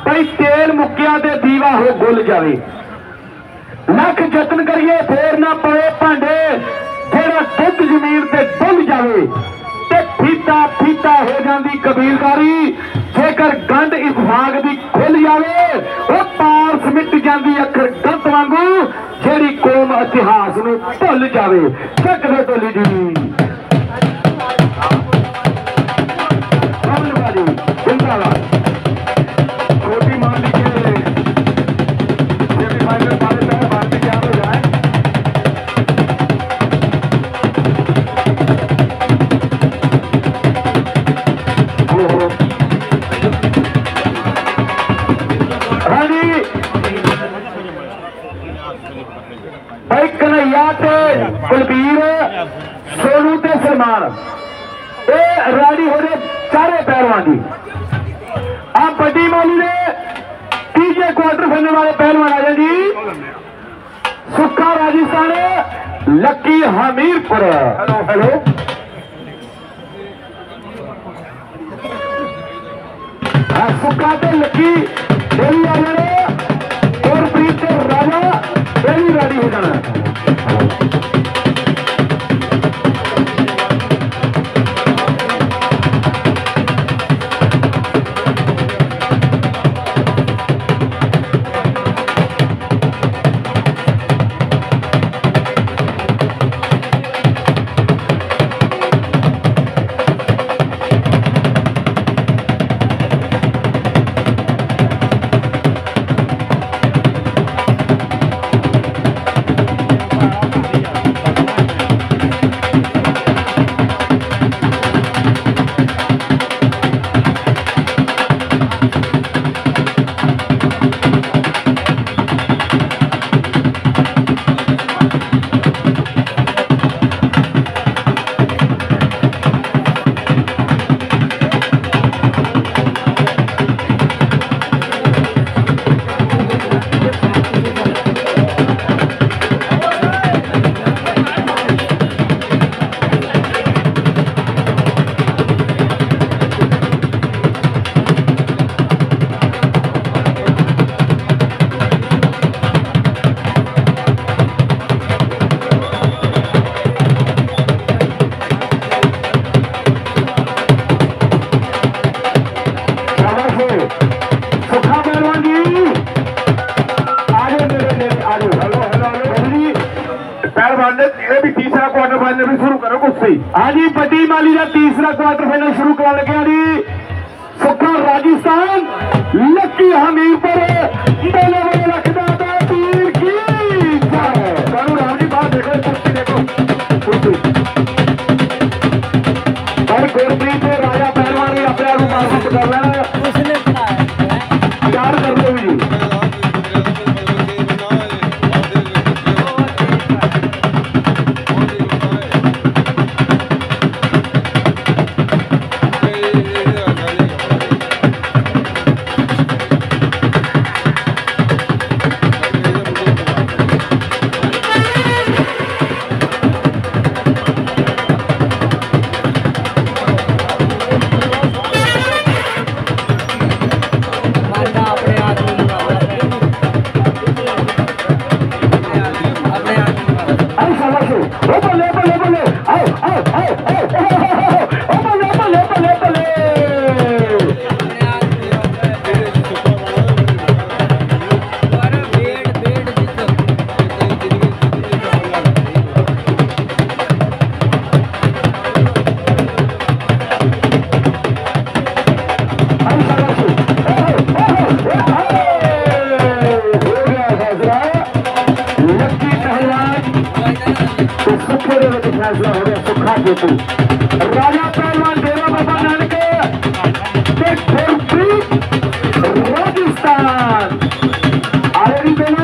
भाई तेल मुक्या ते दीवा हो गुल जावे। लख जतन करिए फेर ना पवे भांडे, जेड़ा दुध जमीन ते डुल जावे ते फीता फीता हो जाती कबीलदारी। जेकर गंढ इतफाक दी खुल जावे वो पारस मिट जाती अखर गंत वांगू, जेड़ी कौम इतिहास नूं भुल जावे। सकदे ढोली जी जिंदाबाद। छोटी मान लीजिए सेमीफाइनल वाले तक बात तैयार हो जाए। हाँ जी भाई कन्हैया ते कुलबीर सोनू ते सलमान ये रेडी हो रहे चारे पहलवान जी। आप बड़ी मौली ने तीजे क्वार्टर फाइनल वाले पहलवान आ जाए जी। सुक्का राजस्थान, लक्की हमीरपुर। हेलो हेलो सुक्का ते लक्की डेली आ जाने और प्रीत राजा डेली रेडी हो जाना। हाँ जी बड़ी माली का तीसरा क्वार्टर फाइनल शुरू करा लगे जी। सुखा राजस्थान, लक्की हमीरपुर। तीर की राम जी बात देखो, कुर्सी देखो कुर्सी। और गुरप्रीत राजा पहलवान भी अपने आप मार्केट कर लेना, प्यार कर दो जी। राजा पहलवान डेरा बाबा नानक राजस्थान आए नहीं दोनों।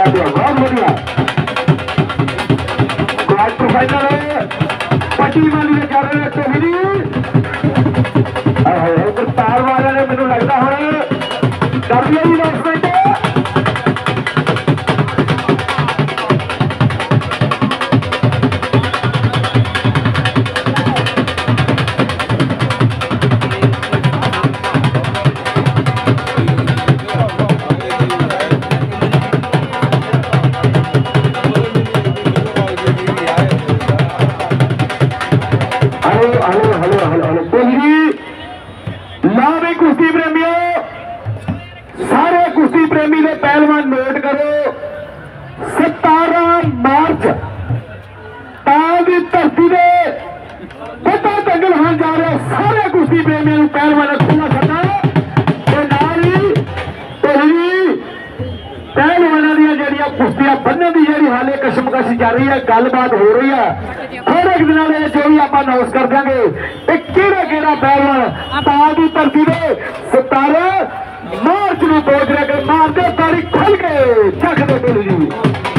दिया, बहुत बढ़िया। क्वार्टर फाइनल पट्टी वाली कर रहे हैं कोहली। तार वाले ने मैंने लगता है कर लिया ही लॉन्चमेंट। कुश्ती प्रेमियों, सारे कुश्ती प्रेमी ने पहलवान नोट करो, 17 मार्च ताल की धरती से पता दंगल होने जा रहा। सारे कुश्ती प्रेमियों पहलवान खुला छड्डा पहलवानों दी कुश्तियां बनने की जी हाले कशमकश जारी है, गलबात हो रही है। थोड़े दिनों में जो भी आप अनाउंस कर देंगे कि पहलवान ताल की धरती से 17 मार्च में पहुंच रहे। मारते तारीख खुल के चख दे बोली जी।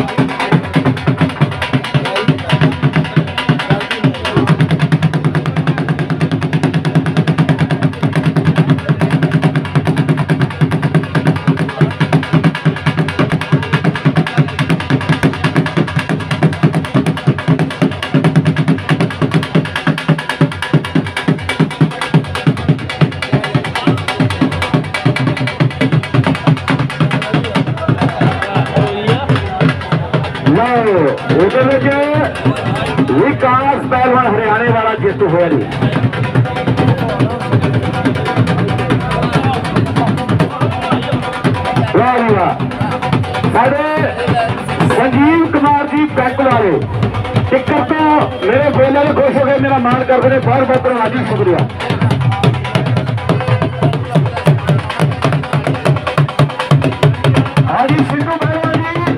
विकास पहलवान हरियाणे वाला जेतू होया जी। संजीव कुमार जी बैंक वाले टिक्कर तो मेरे बोलने में खुश हो गए, मेरा मान कर रहे, बहुत बहुत धन्यवाद जी, शुक्रिया। हाँ जी सिद्धू पहलवान जी,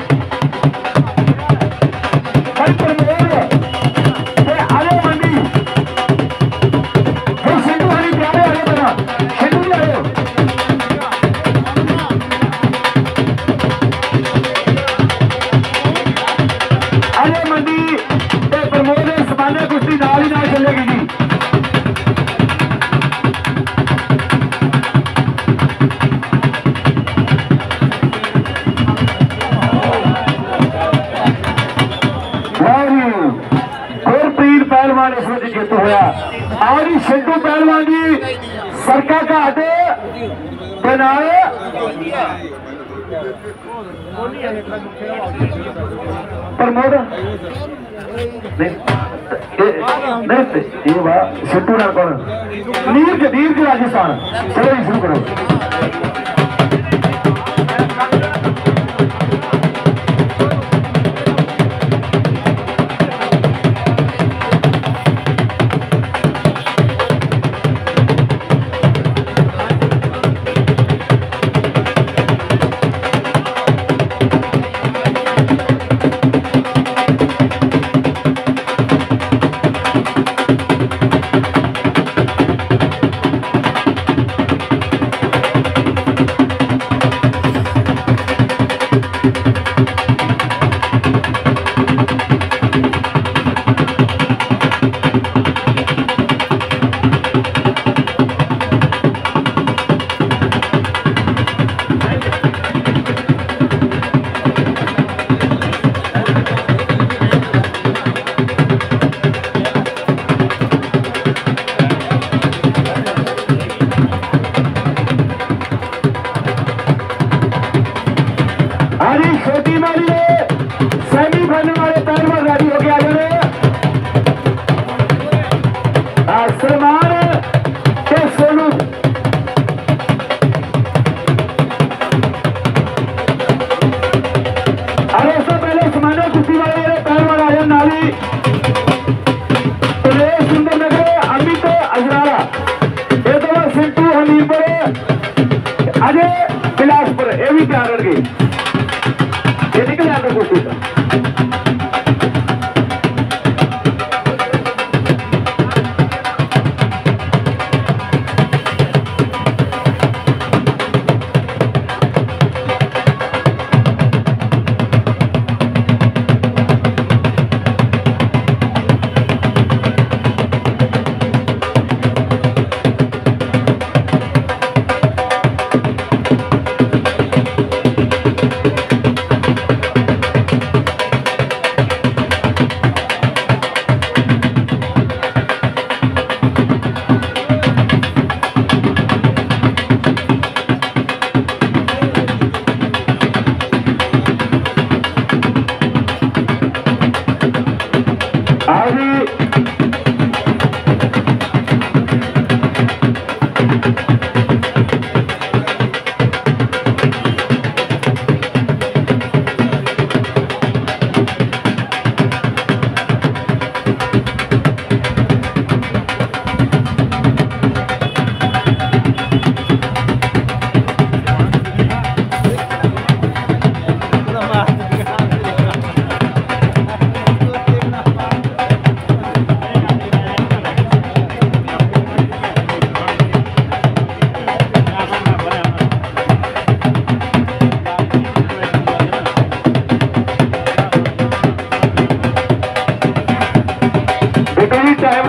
पहलवान इस वक्त जेतू होया। और सिद्धू पहलवान जी सरका घाट बनाए प्रमोद सिद्धू ना कौन नीरज राजस्थान। चलो शुरू करो।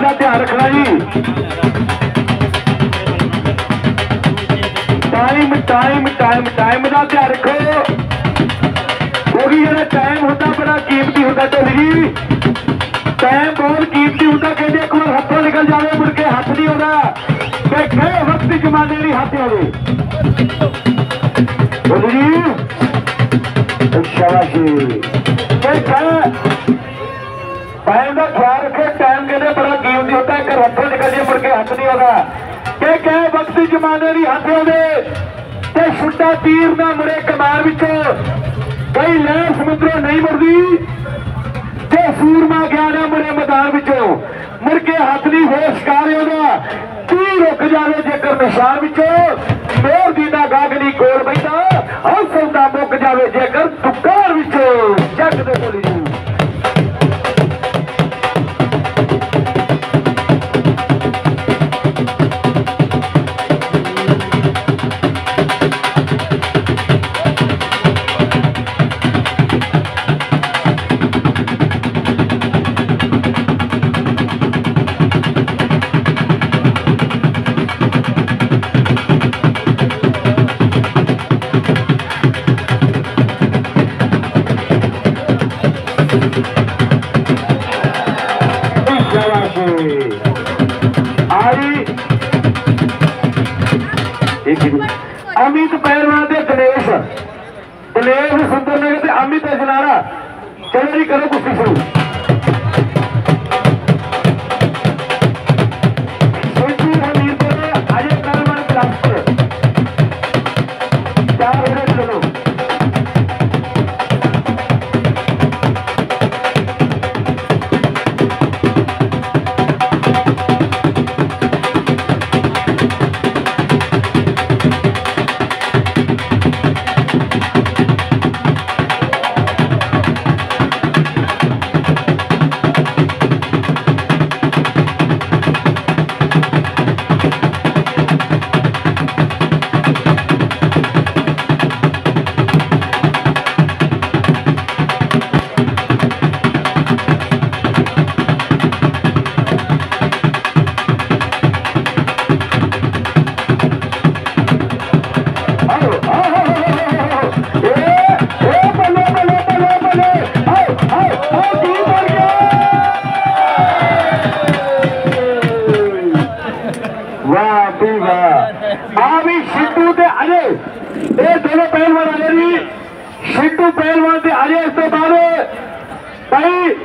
का ध्यान रखना जी। टाइम टाइम टाइम टाइम का ध्यान रखो क्योंकि जो टाइम होता बड़ा कीमती होता। ढोली जी टाइम बहुत कीमती होता। कहते एक बार हाथों निकल जाए मुड़ के हाथ नहीं होता कई वक्त जमाने नहीं हाथ आवे। ढोली जी शाबाशी टाइम का ख्याल रखे। टाइम कहते बड़ा कीमती होता है। हथों निकल जाए मुड़ के हाथ नहीं होगा कि कई वक्त जमाने नहीं हाथ आवे। छुट्टा तीर ना मुड़े कमार विचों कई लहर समुद्रों नहीं मुड़ती। सूरमा गया ना मुड़े मैदान विचों मुड़ के हाथ नहीं हो शिकार होगा। तीर रुक जाए जेकर निशान विचों मोर दी दा गागनी कोल बैठा हौसल दा मुक जाए जेकर दुकान विचों जग दे बोली जी। अमित पहलवान दे दिनेश सुंदर नगर अमित जनारा चलो जी करो कुश्ती शुरू। अजय पहलवान चार चलो दोनों पहलवान आ जी। सिद्धू पहलवान से अजय इस तो बाद भाई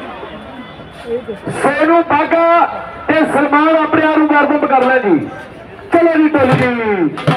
सोनू बागा ते सलमान अपने आप वार्मअप कर ले जी। चलो जी टोली जी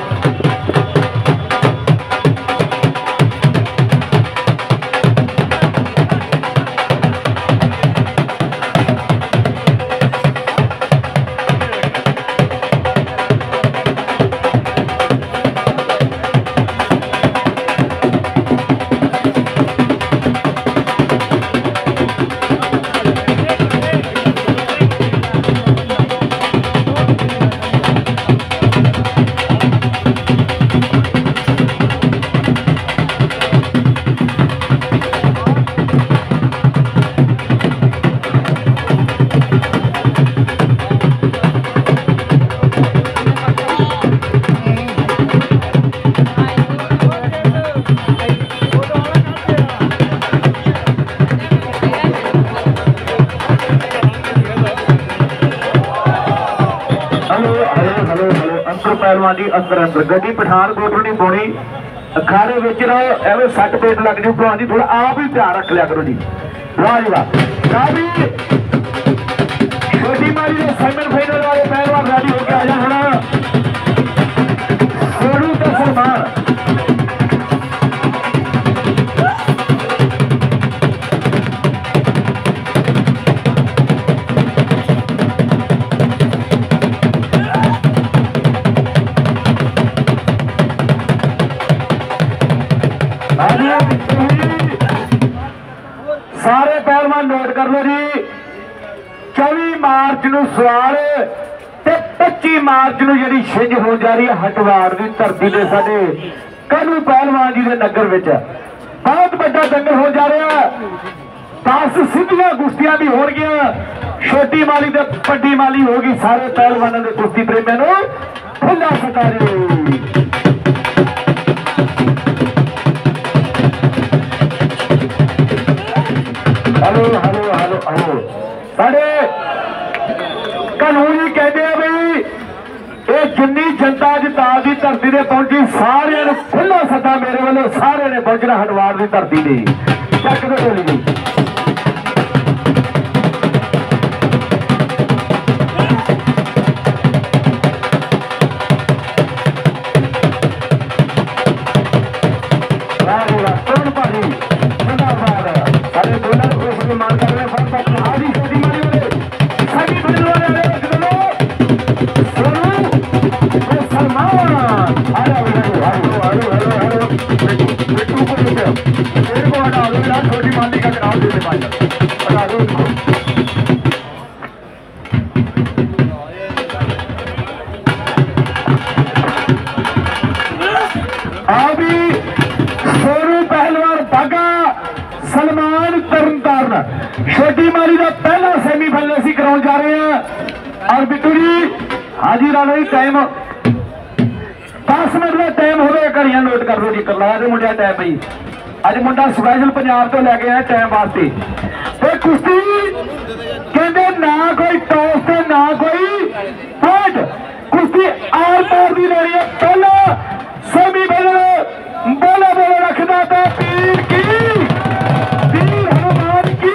पहलवान जी अंदर अंदर गड्डी पठानकोट नहीं पानी अखाड़े विच रहो एवं सट पेट लग जू भलवान जी थोड़ा आप ही ध्यान रख लिया करो जी। वाह जी वाह छोटी मारी के सेमीफाइनल वाले पहलवान रेडी होकर आ जाए सोनू तो सलमान सारे पहलवान नोट कर लो जी। 24 मार्च नूं सवाल ते 25 मार्च नूं जिहड़ी छिंज हो जा रही है हटवार की धरती से साडे कनू पहलवान जी के नगर विच बहुत बड़ा दंगल हो जा रहा है। 10 सीधियां कुश्तियां भी हो गई। छोटी माली ते बड़ी माली होगी। सारे पहलवानों के कुश्ती प्रेमियों खुला सतारे। हेलो हेलो हेलो हेलो साढ़े कानून ही कहते हैं भाई ये जिन्नी जनता अज ताल की धरती से पहुंची सारे खुला सदा मेरे वालों सारे ने पहुंचना हटवाड़ की धरती ने चक दे बोली गई। छोटी माली का पहला सेमीफाइनल असीं कराउण जा रहे हैं। और बिट्टू जी हाजी राणा जी टाइम 10 मिनट का टाइम हो गया। घड़ियां नोट कर लो जी। करला दे मुंडिया टाइम भाई अज मुंडा स्पैशल पंजाब तो लैके आया टाइम वास्ते। तो कुश्ती कहते ना कोई टॉस ते ना कोई पॉइंट कुश्ती आर पार दी लेनी है। पहला सेमीफाइनल बोला बोला रखना था पीर की वीर हनुमान की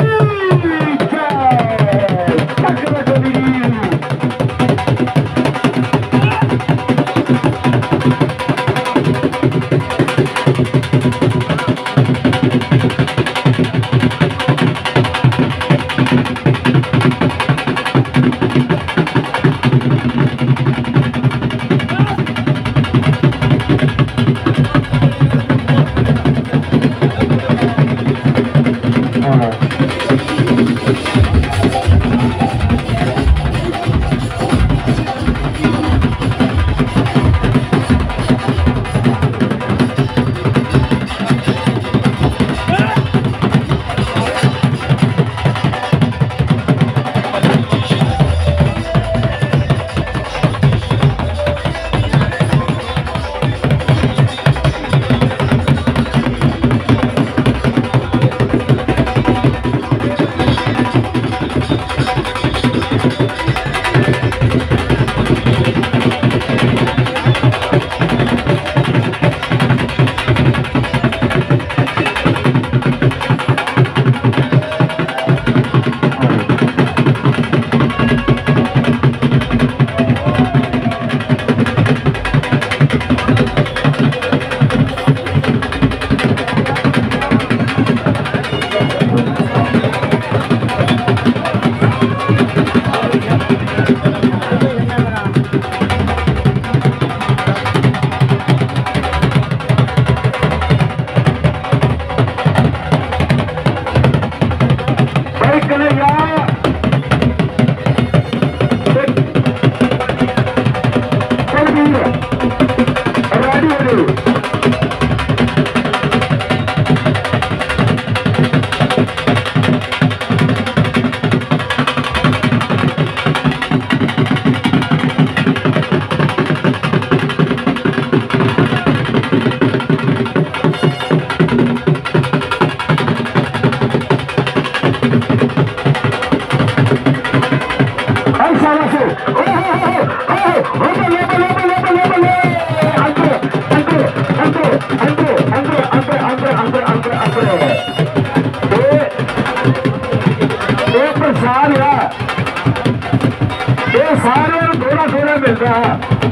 सारे थोड़ा थोड़ा मिलता है।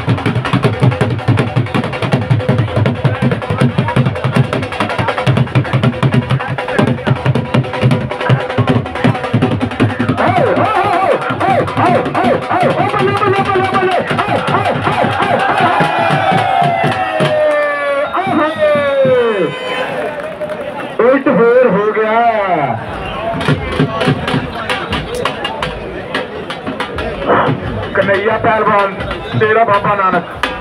एक फेर हो गया। कन्हैया पहलवान तेरा बाबा नानक।